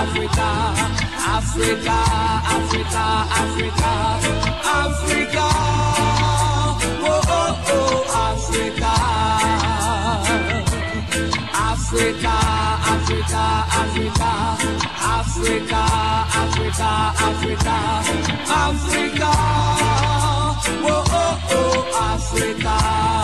Africa, Africa, Africa, Africa, Africa, oh, oh, oh, Africa, Africa, Africa, Africa, Africa, Africa, Africa, Africa, oh, oh, oh, Africa.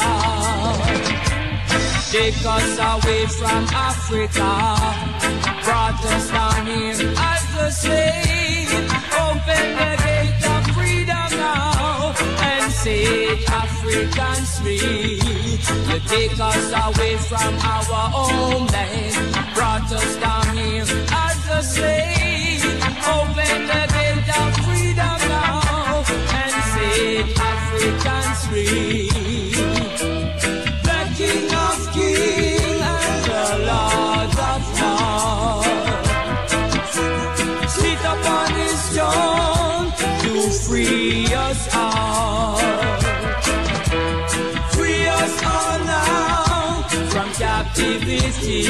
Take us away from Africa, brought us down here as the slave. Open the gate of freedom now and set Africans free. You take us away from our homeland, brought us down here as a slave. Open the gate of freedom now and set Africans free. The King of Kings and the Lord of Lords sit upon his throne to free us all. Free us all now from captivity.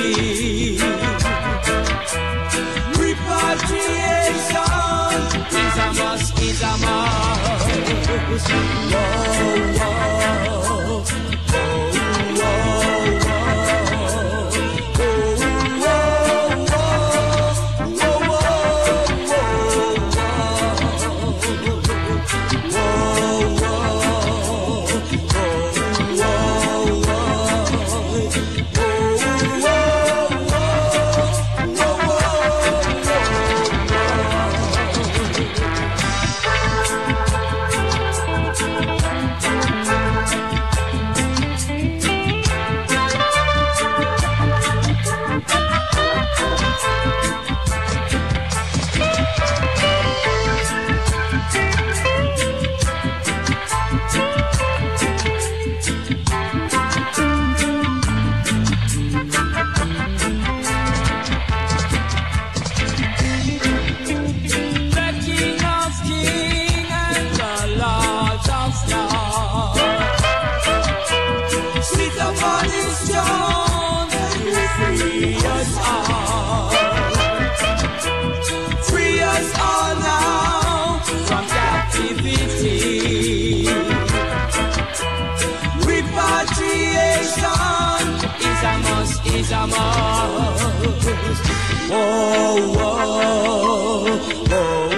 Repatriation is a must, is a must. Whoa, is a must. Whoa, whoa, whoa.